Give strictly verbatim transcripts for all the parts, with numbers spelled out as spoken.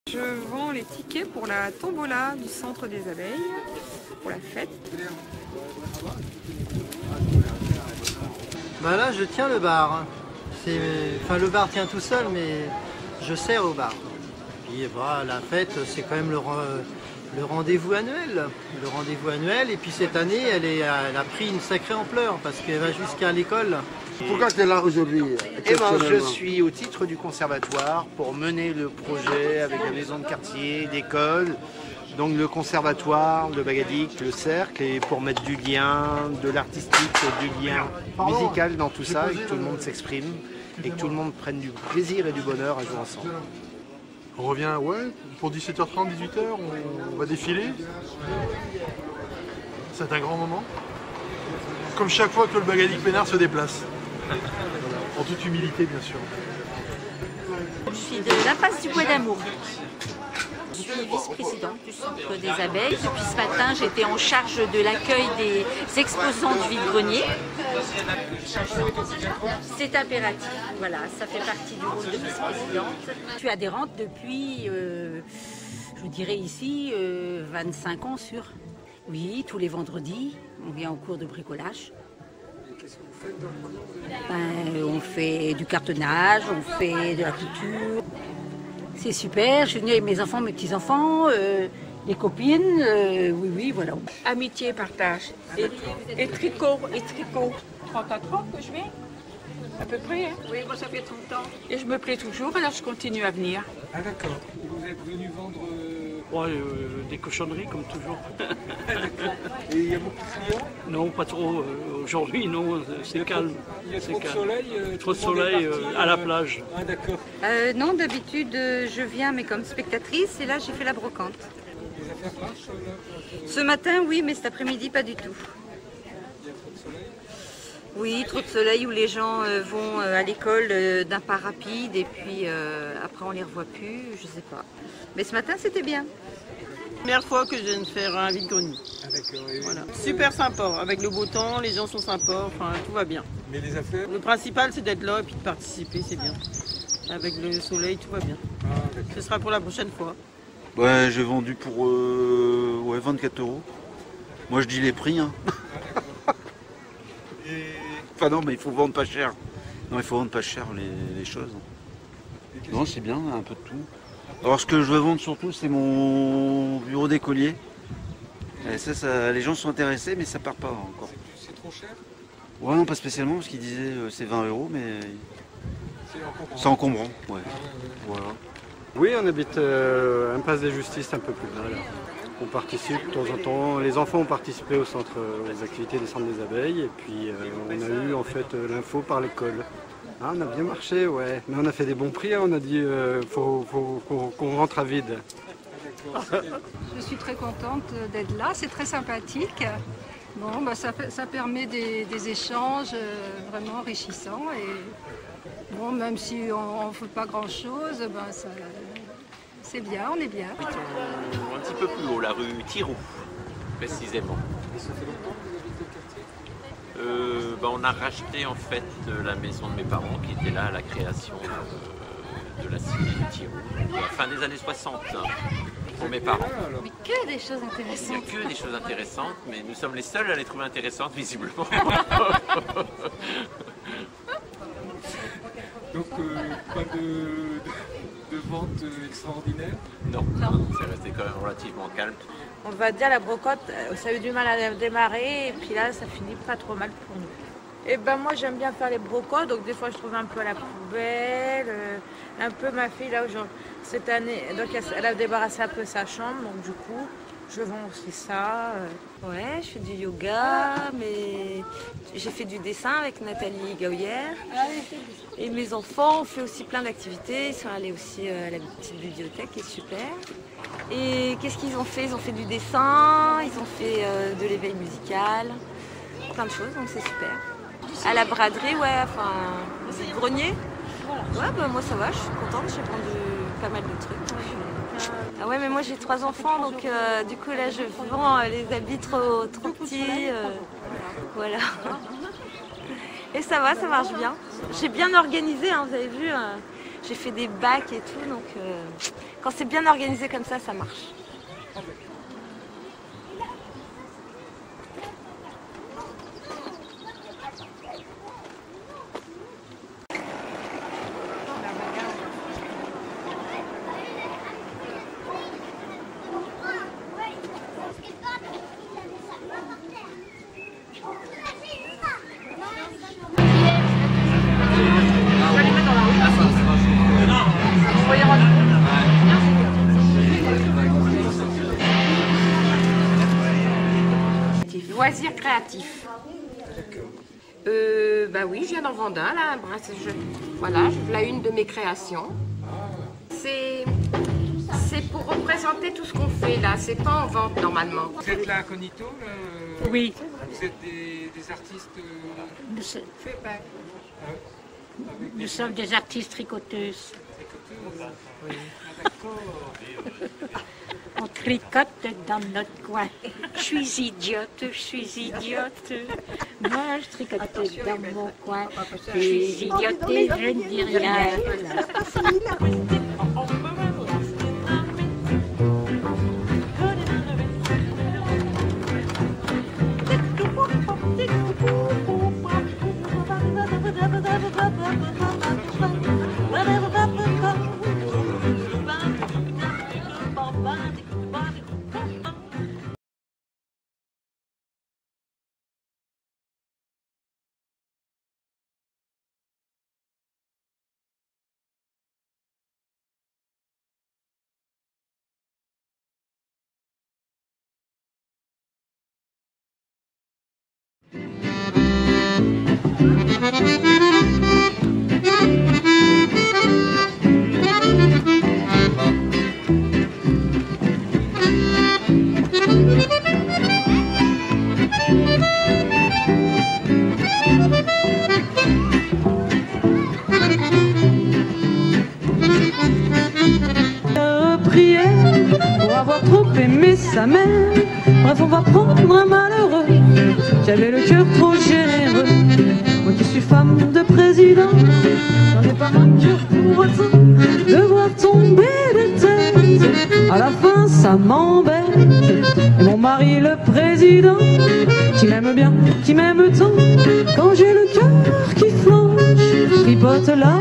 Je vends les tickets pour la tombola du centre des abeilles, pour la fête. Bah là, je tiens le bar. Enfin, le bar tient tout seul, mais je sers au bar. Et puis bah, la fête, c'est quand même le, le rendez-vous annuel. Le rendez-vous annuel. Et puis cette année, elle, est, elle a pris une sacrée ampleur parce qu'elle va jusqu'à l'école. Pourquoi tu es là aujourd'hui? Eh ben, je suis au titre du conservatoire pour mener le projet avec la maison de quartier, l'école, donc le conservatoire, le bagadic, le cercle, et pour mettre du lien, de l'artistique, du lien musical dans tout ça, et que tout le monde s'exprime, et que tout le monde prenne du plaisir et du bonheur à jouer ensemble. On revient, ouais, pour dix-sept heures trente, dix-huit heures, on va défiler. C'est un grand moment. Comme chaque fois que le bagadic Pénard se déplace. En toute humilité, bien sûr. Je suis de l'impasse du Bois d'Amour. Je suis vice-présidente du centre des abeilles. Depuis ce matin, j'étais en charge de l'accueil des exposants du vide-grenier. C'est impératif, voilà, ça fait partie du rôle de vice-présidente. Je suis adhérente depuis, euh, je dirais ici, euh, vingt-cinq ans sur. Oui, tous les vendredis, on vient au cours de bricolage. Ben, on fait du cartonnage, on fait de la couture. C'est super, je suis venue avec mes enfants, mes petits-enfants, euh, les copines, euh, oui, oui, voilà. Amitié, partage. Et, et tricot, et tricot. trente à trente que je viens, à peu près. Hein. Oui, moi ça fait trente ans. Et je me plais toujours, alors je continue à venir. Ah d'accord. Vous êtes venu vendre... Euh... Ouais, euh, des cochonneries comme toujours. Et il y a beaucoup de clients? Non, pas trop. Euh, Aujourd'hui, non, c'est calme. Il y a trop de calme. soleil euh, Trop de soleil parti, euh, à la euh... plage. Ah d'accord. Euh, non, d'habitude, euh, je viens, mais comme spectatrice, et là, j'ai fait la brocante. Les affaires marchent là? Ce matin, oui, mais cet après-midi, pas du tout. Il y a trop de soleil? Oui, trop de soleil où les gens euh, vont euh, à l'école euh, d'un pas rapide, et puis euh, après, on les revoit plus, je sais pas. Mais ce matin, c'était bien. Première fois que je viens de faire un vide-grenier. Ah d'accord. Oui, voilà. Super sympa, avec le beau temps, les gens sont sympas, enfin tout va bien. Mais les affaires? Le principal c'est d'être là et puis de participer, c'est bien. Avec le soleil, tout va bien. Ah, Ce sera pour la prochaine fois. Ouais, j'ai vendu pour euh, ouais, vingt-quatre euros. Moi je dis les prix. Hein. Et... Enfin non, mais il faut vendre pas cher. Non, il faut vendre pas cher les, les choses. Non, c'est bien, un peu de tout. Alors ce que je veux vendre surtout, c'est mon bureau d'écolier. Et ça, ça, les gens sont intéressés, mais ça part pas encore. C'est trop cher? Ouais, non, pas spécialement, parce qu'ils disaient euh, c'est vingt euros, mais c'est encombrant. encombrant. Ouais. Ah, ouais, ouais. Voilà. Oui, on habite euh, impasse des Justices, un peu plus bas là. On participe de temps en temps. Les enfants ont participé au centre, euh, aux activités des centres des abeilles, et puis euh, on a eu en fait euh, l'info par l'école. Ah, on a bien marché, ouais. Mais on a fait des bons prix, hein. On a dit euh, faut, faut, faut qu'on rentre à vide. Je suis très contente d'être là, c'est très sympathique. Bon, bah, ça, ça permet des, des échanges euh, vraiment enrichissants. Et bon, même si on ne fait pas grand-chose, bah, c'est bien, on est bien. Un petit peu plus haut, la rue Thiroux, précisément. Et ça fait longtemps que vous habitez le quartier? Euh, bah, on a racheté en fait la maison de mes parents qui était là à la création de, de la cité de Thiroux, à la fin des années soixante, hein, pour mes parents. Mais que des choses Il n'y intéressantes. a que des choses intéressantes, mais nous sommes les seuls à les trouver intéressantes visiblement. Donc euh, pas de, de, de vente extraordinaire? Non, Non. c'est resté quand même relativement calme. On va dire la brocotte, ça a eu du mal à démarrer et puis là ça finit pas trop mal pour nous. Et ben moi j'aime bien faire les brocottes, donc des fois je trouve un peu à la poubelle, euh, un peu ma fille là aujourd'hui, cette année, donc elle, elle a débarrassé un peu sa chambre, donc du coup je vends aussi ça. euh. Ouais, je fais du yoga, mais j'ai fait du dessin avec Nathalie Gauhière. Et mes enfants ont fait aussi plein d'activités. Ils sont allés aussi à la petite bibliothèque, qui est super. Et qu'est-ce qu'ils ont fait? Ils ont fait du dessin, ils ont fait euh, de l'éveil musical, plein de choses, donc c'est super. À la braderie, ouais, enfin, c'est le grenier. Ouais, bah moi ça va, je suis contente, j'ai vendu pas mal de trucs. Ah ouais, mais moi j'ai trois enfants, donc euh, du coup là je vends euh, les habits trop, trop petits. Euh, voilà. Et ça va, ça marche bien. J'ai bien organisé, hein, vous avez vu. Euh, J'ai fait des bacs et tout, donc euh, quand c'est bien organisé comme ça, ça marche. Loisirs créatifs. Euh, bah oui, je viens d'en vendre un là. Je, voilà, voilà une de mes créations. C'est c'est pour représenter tout ce qu'on fait là. C'est pas en vente normalement. Vous êtes là incognito euh, Oui. Vous êtes des, des artistes. Euh, Nous, so- fait pas. nous sommes des artistes tricoteuses. Tricoteuses. Oui. D'accord. On tricote dans notre coin. Je suis idiote, je suis idiote. Moi, je tricote dans mon coin. Je suis idiote et je ne dis rien. Pour avoir trop aimé sa mère, bref on va prendre un malheureux. J'avais le cœur trop généreux, moi qui suis femme de président. J'en ai pas un cœur pour autant de voir tomber des têtes. À la fin ça m'embête. Et mon mari le président, qui m'aime bien, qui m'aime tant, quand j'ai le cœur qui flanche, tripote là.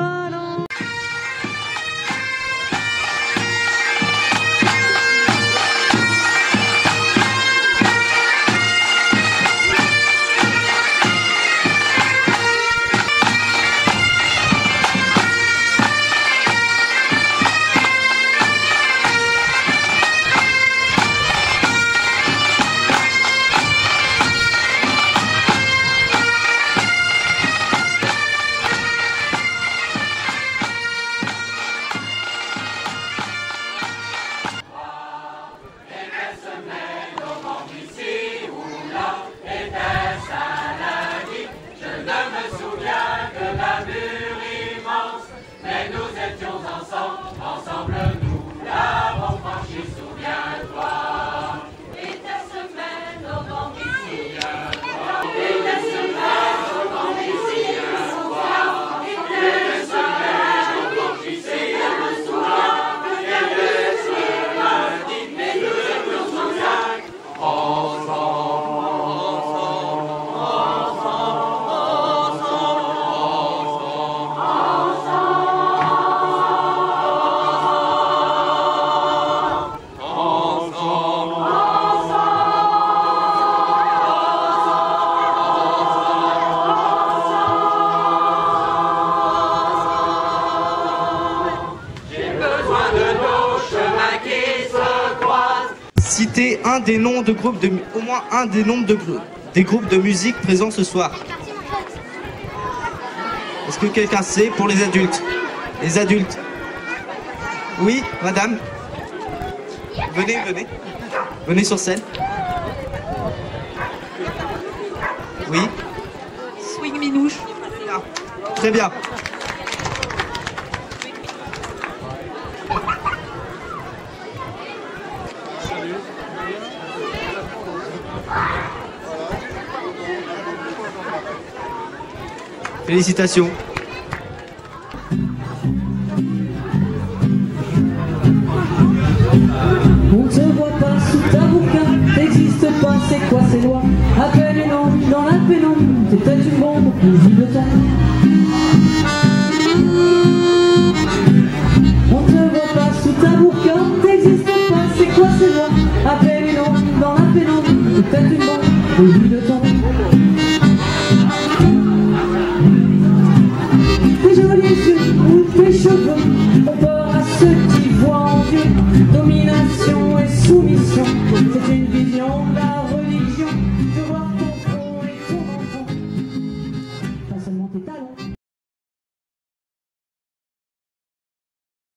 Citer un des noms de groupes de au moins un des noms de des groupes de musique présents ce soir. Est-ce que quelqu'un sait pour les adultes? Les adultes. Oui, madame. Venez, venez. Venez sur scène. Oui. Swing Minouche. Très bien. Félicitations. l'ombre, fusil de ton. On te voit pas sous ta burqa, t'existes pas, c'est quoi ces noms? Appelle une ombre dans la pénombre, peut-être une bombe, fusil de ton. Tes jolis yeux ou tes cheveux